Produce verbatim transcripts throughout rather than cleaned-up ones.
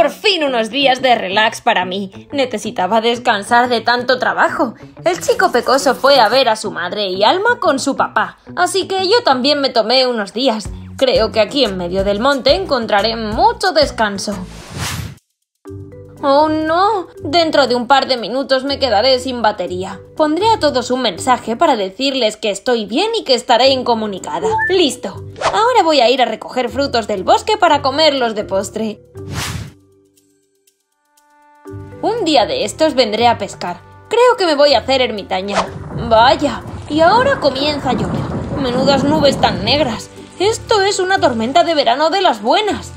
Por fin unos días de relax para mí. Necesitaba descansar de tanto trabajo. El chico pecoso fue a ver a su madre y Alma con su papá, así que yo también me tomé unos días. Creo que aquí en medio del monte encontraré mucho descanso. ¡Oh, no! Dentro de un par de minutos me quedaré sin batería. Pondré a todos un mensaje para decirles que estoy bien y que estaré incomunicada. ¡Listo! Ahora voy a ir a recoger frutos del bosque para comerlos de postre. Un día de estos vendré a pescar. Creo que me voy a hacer ermitaña. ¡Vaya! Y ahora comienza a llover. Menudas nubes tan negras. Esto es una tormenta de verano de las buenas.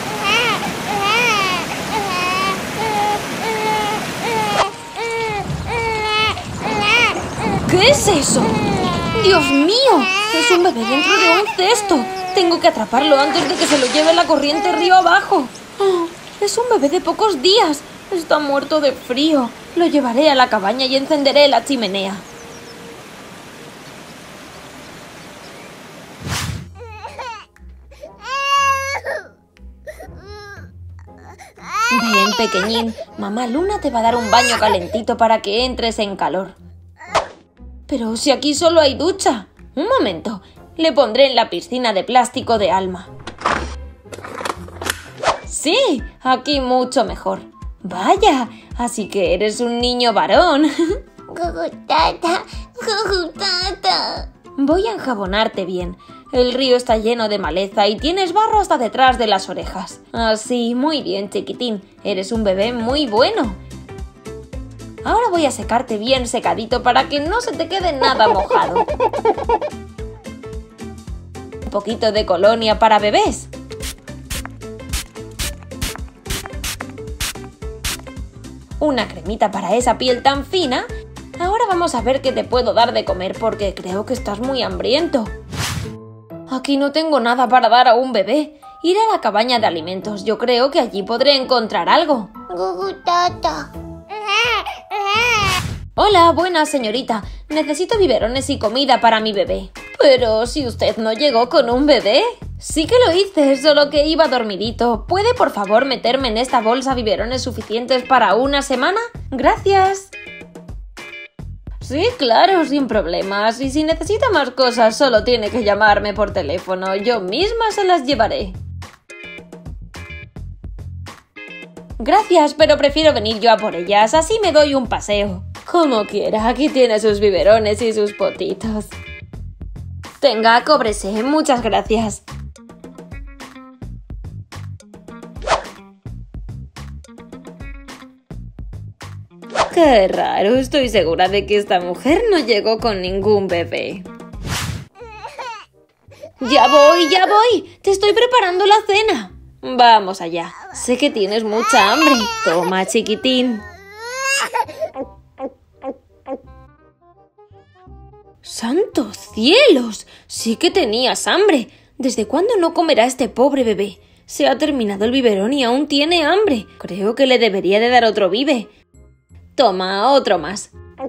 ¿Qué es eso? ¡Dios mío! Es un bebé dentro de un cesto. Tengo que atraparlo antes de que se lo lleve la corriente río abajo. Oh, es un bebé de pocos días. Está muerto de frío. Lo llevaré a la cabaña y encenderé la chimenea. Ven, pequeñín. Mamá Luna te va a dar un baño calentito para que entres en calor. Pero si aquí solo hay ducha. Un momento. Le pondré en la piscina de plástico de Alma. Sí, aquí mucho mejor. Vaya, así que eres un niño varón. Gugutata, gugutata. Voy a enjabonarte bien. El río está lleno de maleza y tienes barro hasta detrás de las orejas. Así, muy bien, chiquitín. Eres un bebé muy bueno. Ahora voy a secarte bien secadito para que no se te quede nada mojado. Un poquito de colonia para bebés. Una cremita para esa piel tan fina. Ahora vamos a ver qué te puedo dar de comer porque creo que estás muy hambriento. Aquí no tengo nada para dar a un bebé. Iré a la cabaña de alimentos. Yo creo que allí podré encontrar algo. Gugutata. Hola, buena señorita. Necesito biberones y comida para mi bebé. Pero si usted no llegó con un bebé. Sí que lo hice, solo que iba dormidito. ¿Puede por favor meterme en esta bolsa biberones suficientes para una semana? Gracias. Sí, claro, sin problemas. Y si necesita más cosas, solo tiene que llamarme por teléfono. Yo misma se las llevaré. Gracias, pero prefiero venir yo a por ellas. Así me doy un paseo. Como quiera, aquí tiene sus biberones y sus potitos. Tenga, cóbrese. Muchas gracias. Qué raro, estoy segura de que esta mujer no llegó con ningún bebé. ¡Ya voy, ya voy! ¡Te estoy preparando la cena! Vamos allá. Sé que tienes mucha hambre. Toma, chiquitín. ¡Santos cielos! Sí que tenías hambre. ¿Desde cuándo no comerá este pobre bebé? Se ha terminado el biberón y aún tiene hambre. Creo que le debería de dar otro bibe. Toma, otro más.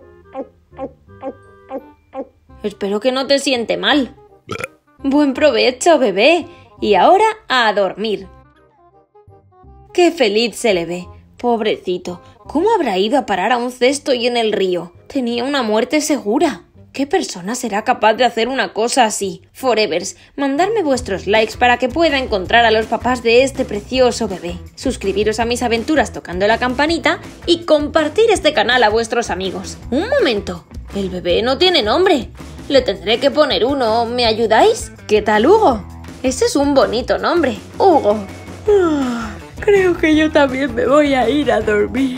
Espero que no te siente mal. Buen provecho, bebé. Y ahora a dormir. Qué feliz se le ve. Pobrecito. ¿Cómo habrá ido a parar a un cesto y en el río? Tenía una muerte segura. ¿Qué persona será capaz de hacer una cosa así? Forevers, mandadme vuestros likes para que pueda encontrar a los papás de este precioso bebé. Suscribiros a mis aventuras tocando la campanita y compartir este canal a vuestros amigos. Un momento, el bebé no tiene nombre. Le tendré que poner uno, ¿me ayudáis? ¿Qué tal, Hugo? Ese es un bonito nombre, Hugo. Ah, creo que yo también me voy a ir a dormir.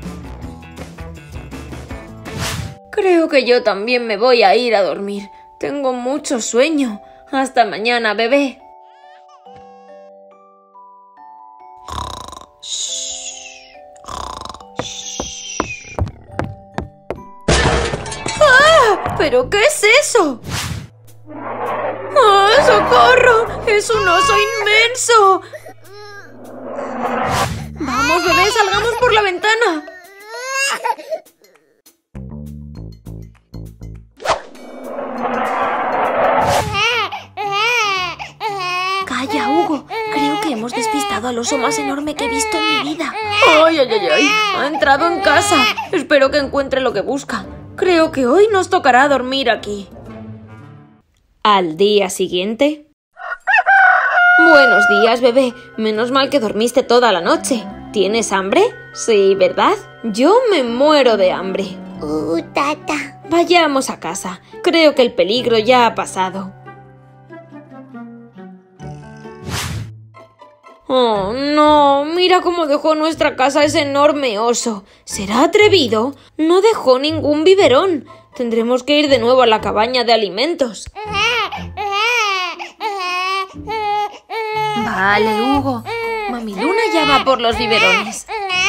Creo que yo también me voy a ir a dormir. Tengo mucho sueño. Hasta mañana, bebé. ¡Ah! ¿Pero qué es eso? ¡Ah, socorro! ¡Es un oso inmenso! ¡Vamos, bebé, salgamos por la ventana! Calla, Hugo. Creo que hemos despistado al oso más enorme que he visto en mi vida. ¡Ay, ay, ay, ay! Ha entrado en casa. Espero que encuentre lo que busca. Creo que hoy nos tocará dormir aquí. Al día siguiente... Buenos días, bebé. Menos mal que dormiste toda la noche. ¿Tienes hambre? Sí, ¿verdad? Yo me muero de hambre. Uh, tata. Vayamos a casa. Creo que el peligro ya ha pasado. Oh, no. Mira cómo dejó nuestra casa ese enorme oso. ¿Será atrevido? No dejó ningún biberón. Tendremos que ir de nuevo a la cabaña de alimentos. Vale, Hugo. Mami Luna ya va por los biberones.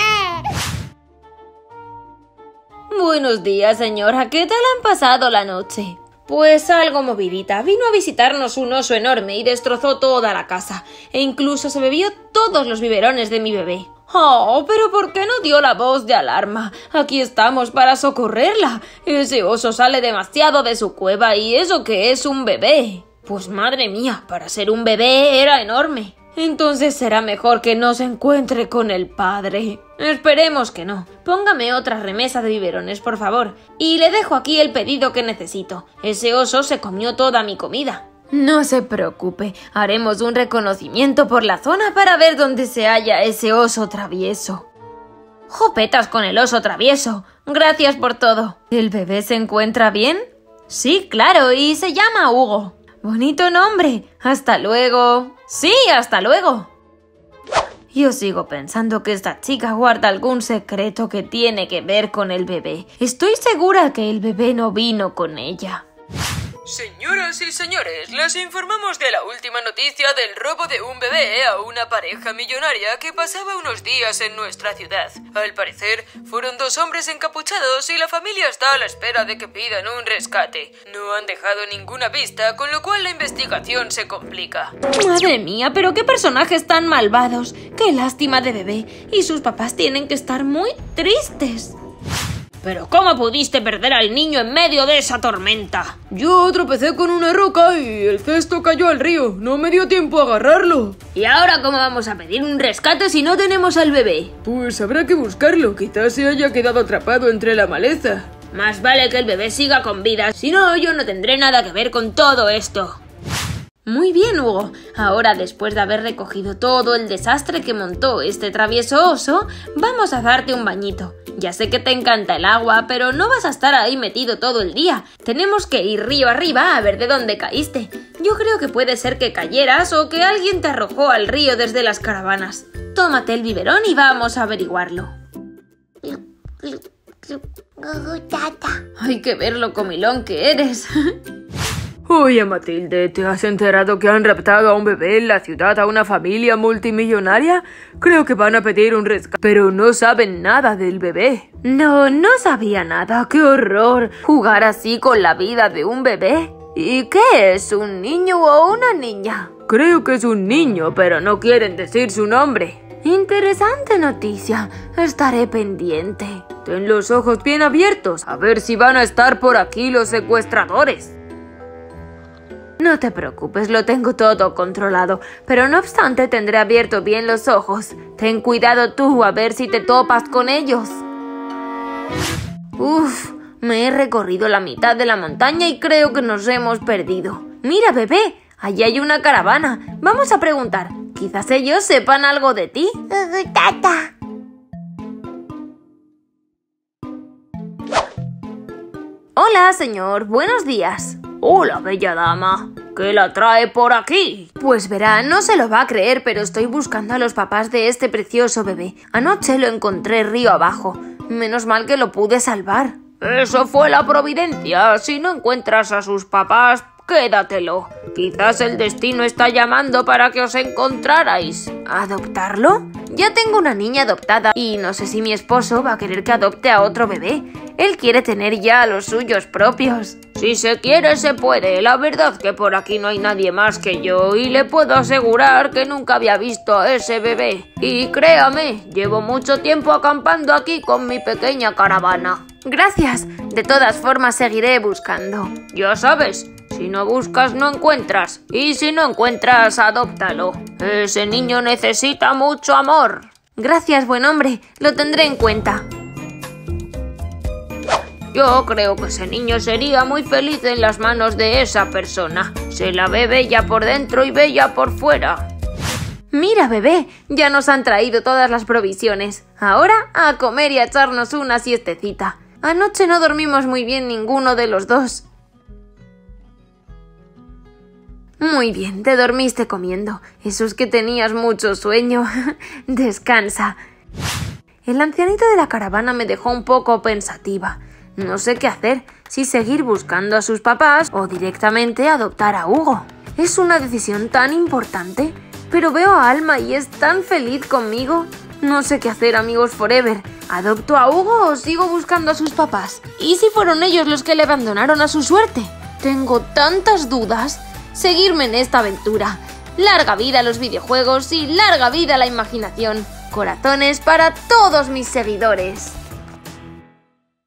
Buenos días, señora. ¿Qué tal han pasado la noche? Pues algo movidita. Vino a visitarnos un oso enorme y destrozó toda la casa. E incluso se bebió todos los biberones de mi bebé. Oh, pero ¿por qué no dio la voz de alarma? Aquí estamos para socorrerla. Ese oso sale demasiado de su cueva y eso que es un bebé. Pues madre mía, para ser un bebé era enorme. Entonces será mejor que no se encuentre con el padre. Esperemos que no. Póngame otra remesa de biberones, por favor. Y le dejo aquí el pedido que necesito. Ese oso se comió toda mi comida. No se preocupe, haremos un reconocimiento por la zona para ver dónde se halla ese oso travieso. ¡Jopetas con el oso travieso! Gracias por todo. ¿El bebé se encuentra bien? Sí, claro, y se llama Hugo. Bonito nombre. Hasta luego. Sí, hasta luego. Yo sigo pensando que esta chica guarda algún secreto que tiene que ver con el bebé. Estoy segura que el bebé no vino con ella. Señoras y señores, les informamos de la última noticia del robo de un bebé a una pareja millonaria que pasaba unos días en nuestra ciudad. Al parecer, fueron dos hombres encapuchados y la familia está a la espera de que pidan un rescate. No han dejado ninguna pista, con lo cual la investigación se complica. Madre mía, pero qué personajes tan malvados. Qué lástima de bebé. Y sus papás tienen que estar muy tristes. ¿Pero cómo pudiste perder al niño en medio de esa tormenta? Yo tropecé con una roca y el cesto cayó al río. No me dio tiempo a agarrarlo. ¿Y ahora cómo vamos a pedir un rescate si no tenemos al bebé? Pues habrá que buscarlo. Quizás se haya quedado atrapado entre la maleza. Más vale que el bebé siga con vida. Si no, yo no tendré nada que ver con todo esto. Muy bien, Hugo. Ahora, después de haber recogido todo el desastre que montó este travieso oso, vamos a darte un bañito. Ya sé que te encanta el agua, pero no vas a estar ahí metido todo el día. Tenemos que ir río arriba a ver de dónde caíste. Yo creo que puede ser que cayeras o que alguien te arrojó al río desde las caravanas. Tómate el biberón y vamos a averiguarlo. Hay que ver lo comilón que eres. Oye, Matilde, ¿te has enterado que han raptado a un bebé en la ciudad a una familia multimillonaria? Creo que van a pedir un rescate, pero no saben nada del bebé. No, no sabía nada. ¡Qué horror! ¿Jugar así con la vida de un bebé? ¿Y qué es? ¿Un niño o una niña? Creo que es un niño, pero no quieren decir su nombre. Interesante noticia. Estaré pendiente. Ten los ojos bien abiertos, a ver si van a estar por aquí los secuestradores. No te preocupes, lo tengo todo controlado, pero no obstante tendré abierto bien los ojos. Ten cuidado tú, a ver si te topas con ellos. Uf, me he recorrido la mitad de la montaña y creo que nos hemos perdido. Mira, bebé, allí hay una caravana. Vamos a preguntar, quizás ellos sepan algo de ti. Tata. Hola, señor, buenos días. Hola, bella dama. ¿Qué la trae por aquí? Pues verá, no se lo va a creer, pero estoy buscando a los papás de este precioso bebé. Anoche lo encontré río abajo. Menos mal que lo pude salvar. Eso fue la providencia. Si no encuentras a sus papás, quédatelo. Quizás el destino está llamando para que os encontrarais. ¿Adoptarlo? Ya tengo una niña adoptada y no sé si mi esposo va a querer que adopte a otro bebé. Él quiere tener ya los suyos propios. Si se quiere, se puede. La verdad que por aquí no hay nadie más que yo y le puedo asegurar que nunca había visto a ese bebé. Y créame, llevo mucho tiempo acampando aquí con mi pequeña caravana. Gracias. De todas formas, seguiré buscando. Ya sabes, si Si no buscas, no encuentras. Y si no encuentras, adóptalo. Ese niño necesita mucho amor. Gracias, buen hombre. Lo tendré en cuenta. Yo creo que ese niño sería muy feliz en las manos de esa persona. Se la ve bella por dentro y bella por fuera. Mira, bebé, ya nos han traído todas las provisiones. Ahora a comer y a echarnos una siestecita. Anoche no dormimos muy bien ninguno de los dos. Muy bien, te dormiste comiendo. Eso es que tenías mucho sueño. Descansa. El ancianito de la caravana me dejó un poco pensativa. No sé qué hacer, si seguir buscando a sus papás o directamente adoptar a Hugo. Es una decisión tan importante, pero veo a Alma y es tan feliz conmigo. No sé qué hacer, amigos forever. ¿Adopto a Hugo o sigo buscando a sus papás? ¿Y si fueron ellos los que le abandonaron a su suerte? Tengo tantas dudas. Seguirme en esta aventura. Larga vida a los videojuegos y larga vida a la imaginación. Corazones para todos mis seguidores.